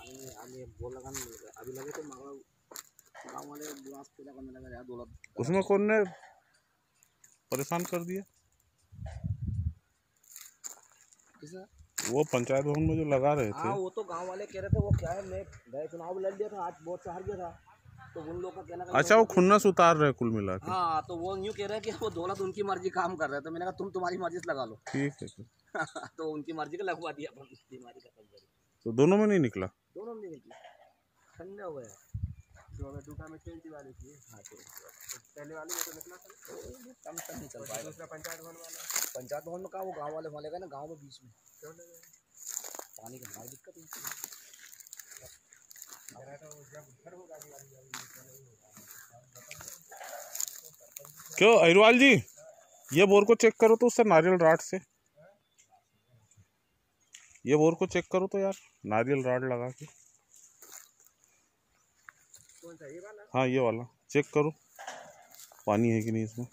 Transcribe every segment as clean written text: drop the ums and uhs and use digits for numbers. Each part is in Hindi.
आगे बोल लगा नहीं अभी लगे तो गाँव वाले ग्लास पूजा करने लगा यार दौलत। उसमें कौन ने परेशान कर दिया? वो पंचायत भवन में जो लगा रहे थे। हाँ वो तो गांव वाले कह रहे थे, वो क्या है मैं गए चुनाव लड़ लिया था, आज बहुत से हार गया था, तो उन लोगों का कहना अच्छा वो खुन्नस उतार रहे कुल मिला के। हाँ तो वो यूँ कह रहे हैं कि वो दौलत उनकी मर्जी काम कर रहे हैं, तो मैंने कहा तुम तुम्हारी मर्जी से लगा लो। ठीक है तो उनकी मर्जी का लगवा दिया अपन, बीमारी खत्म करी। तो दोनों में नहीं निकला? दोनों में नहीं निकली, ठंडा हो गया। दूसरा में चेंज वाली थी। हाँ तो पहले वाली में तो निकला था, कम से नहीं चल पाएगा। दूसरा पंचायत भवन वाला, पंचायत भवन में कहा वो गाँव वाले वाले का ना, गाँव में बीच में पानी की हमारी दिक्कत होती है। क्यों अहिरवाल जी, ये बोर को चेक करो तो उससे नारियल राड से, ये बोर को चेक करो तो यार नारियल राड लगा के। कौन सा, ये वाला? हाँ ये वाला चेक करो पानी है कि नहीं इसमें।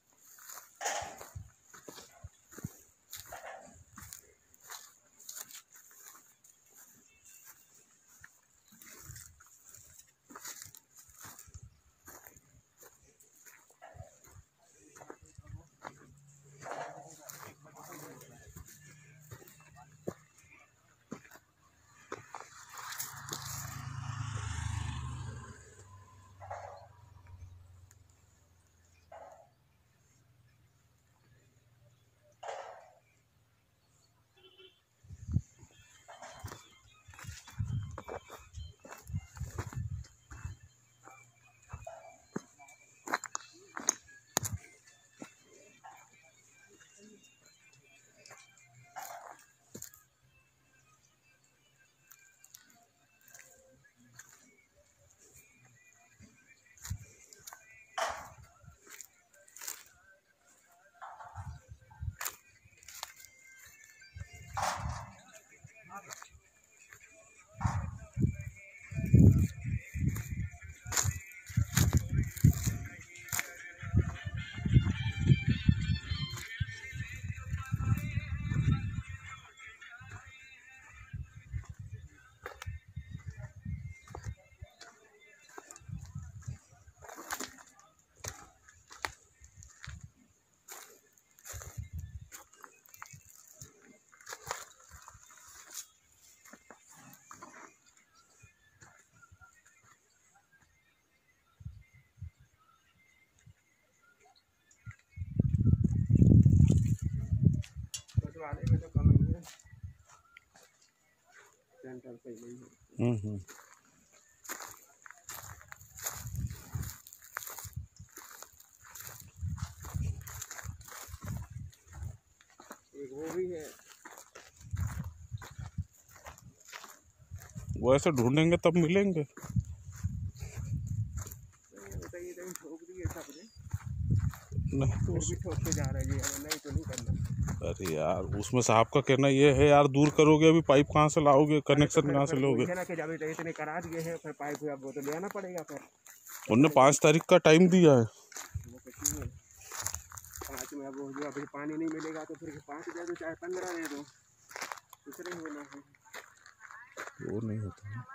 वाले में तो कम ही है, सेंटर पे ही है। एक वो भी है, वो ऐसे ढूंढेंगे तब मिलेंगे। नहीं तो भी ठोकते जा रहे हैं, नहीं तो नहीं करना। अरे यार उसमें साहब का कहना ये है यार, दूर करोगे अभी पाइप कहाँ से लाओगे, कनेक्शन कहाँ से लोगे? इतने करा दिए हैं, फिर पाइप अब वो तो ले आना पड़ेगा। फिर उनने 5 तारीख का टाइम दिया है। 5 में अब जो अभी पानी नहीं मिलेगा तो फिर 5 दे दो चाहे 15 दे दो, दूसरे ही होना है। वो नहीं होता है।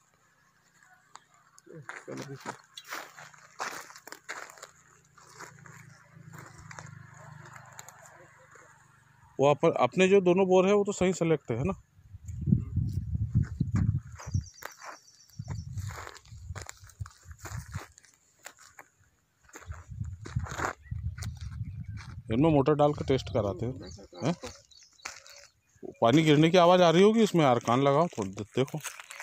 वो अपने जो दोनों बोर है वो तो सही सेलेक्ट है ना। इनमें मोटर डाल के टेस्ट कराते हैं। पानी गिरने की आवाज़ आ रही होगी इसमें यार, कान लगाओ थोड़ा देखो।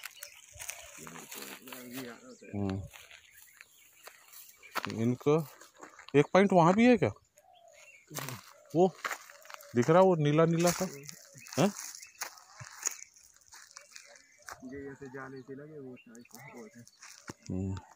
इनका एक पॉइंट वहाँ भी है क्या? वो दिख रहा वो नीला नीला सा है। ये ऐसे जाने के लगे वो